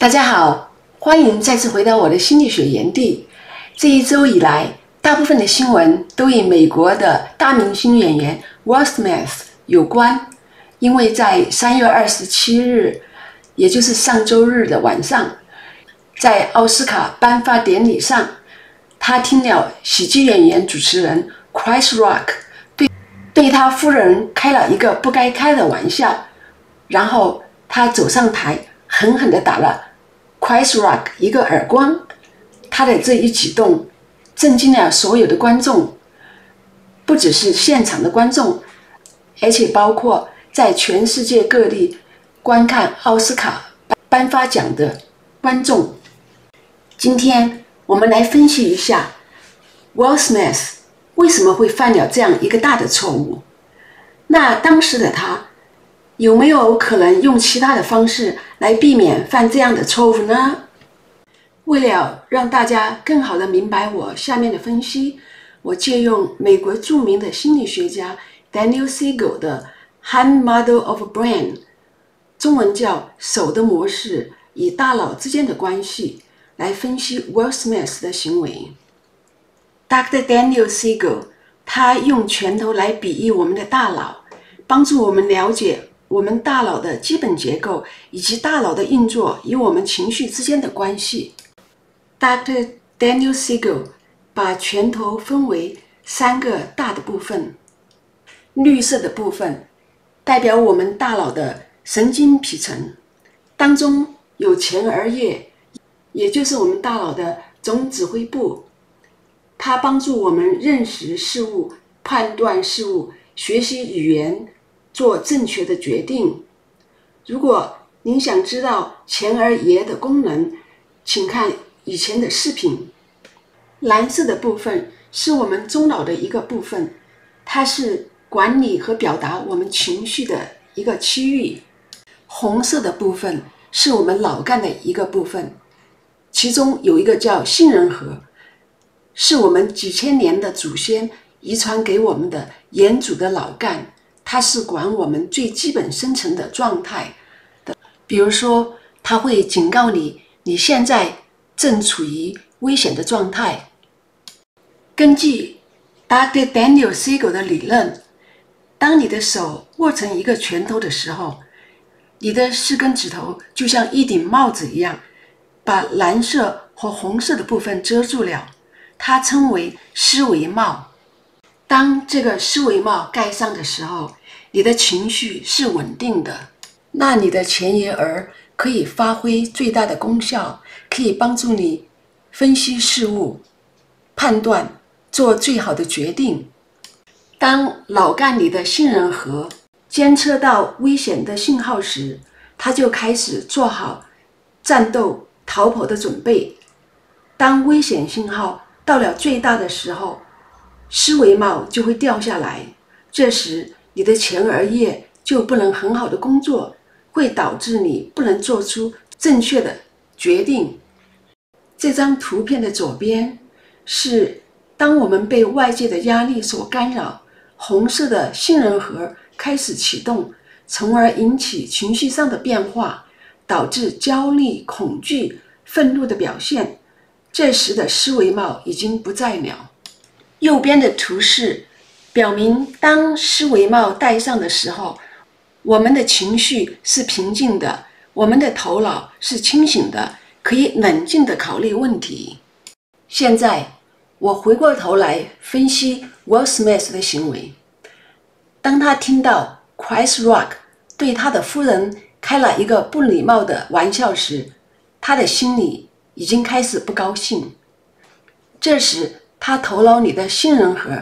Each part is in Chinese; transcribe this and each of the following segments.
大家好，欢迎再次回到我的心理学园地。这一周以来，大部分的新闻都与美国的大明星演员 Will Smith 有关，因为在3月27日，也就是上周日的晚上，在奥斯卡颁发典礼上，他听了喜剧演员主持人 Chris Rock 对他夫人开了一个不该开的玩笑，然后他走上台，狠狠地打了 Chris Rock 一个耳光。他的这一举动震惊了所有的观众，不只是现场的观众，而且包括在全世界各地观看奥斯卡颁发奖的观众。今天我们来分析一下 Will Smith 为什么会犯了这样一个大的错误。那当时的他有没有可能用其他的方式来避免犯这样的错误呢？为了让大家更好地明白我下面的分析，我借用美国著名的心理学家 Daniel Siegel 的 Hand Model of Brain， 中文叫手的模式与大脑之间的关系，来分析 Will Smith 的行为。Dr. Daniel Siegel 他用拳头来比喻我们的大脑，帮助我们了解我们大脑的基本结构以及大脑的运作与我们情绪之间的关系。Dr. Daniel Siegel 把拳头分为3个大的部分。绿色的部分代表我们大脑的神经皮层，当中有前额叶，也就是我们大脑的总指挥部，它帮助我们认识事物、判断事物、学习语言、做正确的决定。如果您想知道前额叶的功能，请看以前的视频。蓝色的部分是我们中脑的一个部分，它是管理和表达我们情绪的一个区域。红色的部分是我们脑干的一个部分，其中有一个叫杏仁核，是我们几千年的祖先遗传给我们的眼主的脑干，它是管我们最基本生成的状态的。比如说，它会警告你，你现在正处于危险的状态。根据 Dr. Daniel Siegel 的理论，当你的手握成一个拳头的时候，你的4根指头就像一顶帽子一样，把蓝色和红色的部分遮住了，它称为思维帽。当这个思维帽盖上的时候，你的情绪是稳定的，那你的前额可以发挥最大的功效，可以帮助你分析事物、判断、做最好的决定。当脑干里的杏仁核监测到危险的信号时，它就开始做好战斗、逃跑的准备。当危险信号到了最大的时候，思维帽就会掉下来，这时你的前额叶就不能很好的工作，会导致你不能做出正确的决定。这张图片的左边是当我们被外界的压力所干扰，红色的杏仁核开始启动，从而引起情绪上的变化，导致焦虑、恐惧、愤怒的表现。这时的思维帽已经不在了。右边的图示表明，当思维帽戴上的时候，我们的情绪是平静的，我们的头脑是清醒的，可以冷静地考虑问题。现在我回过头来分析 Will Smith 的行为。当他听到 Chris Rock 对他的夫人开了一个不礼貌的玩笑时，他的心里已经开始不高兴。这时他头脑里的杏仁核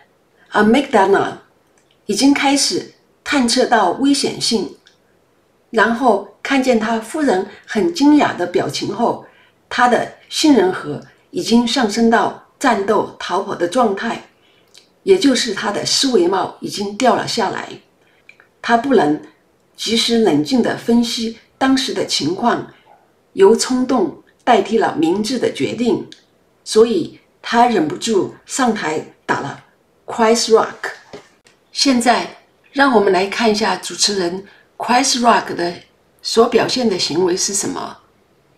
Amygdala 已经开始探测到危险性，然后看见他夫人很惊讶的表情后，他的杏仁核已经上升到战斗、逃跑的状态，也就是他的思维帽已经掉了下来。他不能及时冷静地分析当时的情况，由冲动代替了明智的决定，所以他忍不住上台打了 Chris Rock。 现在让我们来看一下主持人 Chris Rock 的所表现的行为是什么。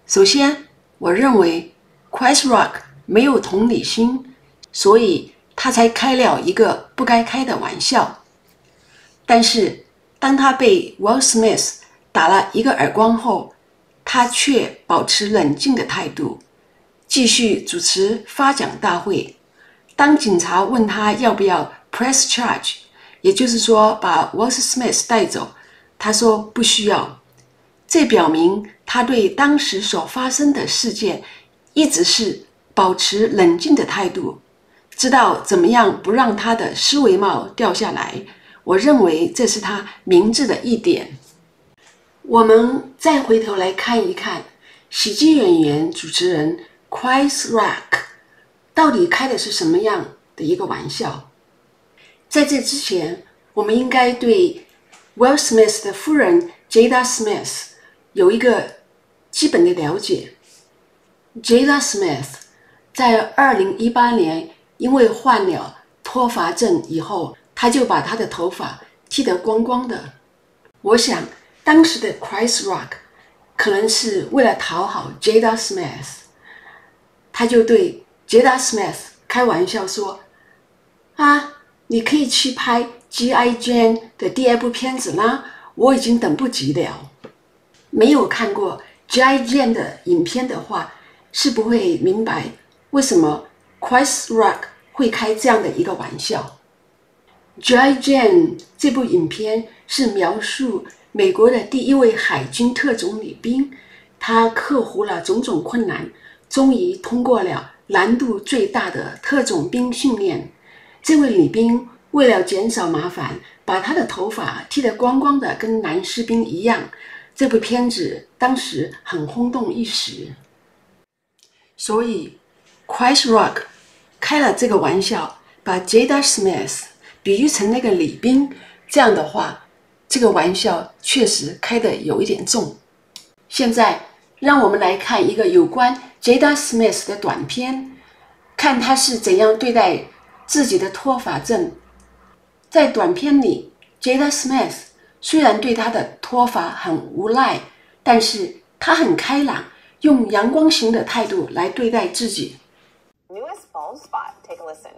首先，我认为 Chris Rock 没有同理心，所以他才开了一个不该开的玩笑。但是，当他被 Will Smith 打了一个耳光后，他却保持冷静的态度，继续主持发奖大会。当警察问他要不要 press charge， 也就是说把 Will Smith 带走，他说不需要。这表明他对当时所发生的事件一直是保持冷静的态度，知道怎么样不让他的思维帽掉下来。我认为这是他明智的一点。我们再回头来看一看喜剧演员主持人 Chris Rock 到底开的是什么样的一个玩笑。在这之前，我们应该对 Will Smith 的夫人 Jada Smith 有一个基本的了解。Jada Smith 在2018年因为患了脱发症以后，他就把他的头发剃得光光的。我想当时的 Chris Rock 可能是为了讨好 Jada Smith， 他就对 Jada Smith 开玩笑说：“啊，你可以去拍 G.I. Jane 的第2部片子啦，我已经等不及了。”没有看过 G.I. Jane 的影片的话，是不会明白为什么 Chris Rock 会开这样的一个玩笑。G.I. Jane 这部影片是描述美国的第一位海军特种女兵，她克服了种种困难，终于通过了难度最大的特种兵训练。这位女兵为了减少麻烦，把她的头发剃得光光的，跟男士兵一样。这部片子当时很轰动一时，所以 Chris Rock 开了这个玩笑，把 Jada Smith 比喻成那个女兵，这样的话，这个玩笑确实开得有一点重。现在让我们来看一个有关 Jada Smith 的短片，看他是怎样对待自己的脱发症。在短片里 Jada Smith 虽然对他的脱发很无奈，但是他很开朗，用阳光型的态度来对待自己。 Newest bald spot. Take a listen.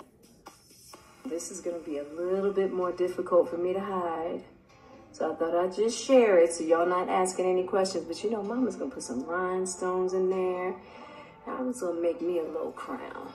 This is going to be a little bit more difficult for me to hide. So I thought I'd just share it so y'all not asking any questions. But you know, Mama's going to put some rhinestones in there. I was going to make me a little crown.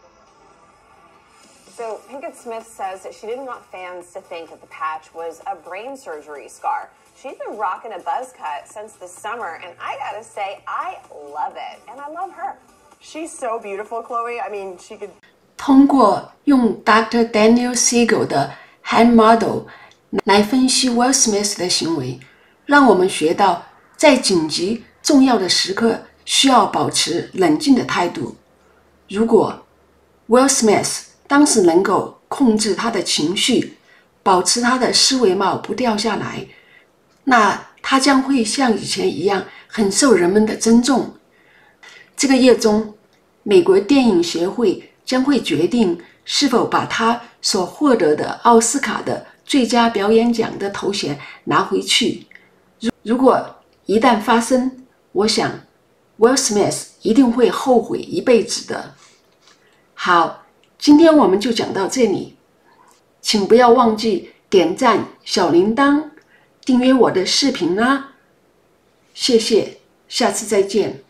So Pinkett Smith says that she didn't want fans to think that the patch was a brain surgery scar. She's been rocking a buzz cut since the summer, and I gotta say, I love it, and I love her. She's so beautiful, Chloe. I mean, she could... 通过用 Dr. Daniel Siegel 的 Hand Model 来分析 Will Smith 的行为，让我们学到在紧急重要的时刻需要保持冷静的态度。如果 Will Smith 当时能够控制他的情绪，保持他的思维帽不掉下来，那他将会像以前一样很受人们的尊重。这个月中，美国电影协会将会决定是否把他所获得的奥斯卡的最佳表演奖的头衔拿回去。如果一旦发生，我想 Will Smith 一定会后悔一辈子的。好，今天我们就讲到这里，请不要忘记点赞、小铃铛、订阅我的视频啦！谢谢，下次再见。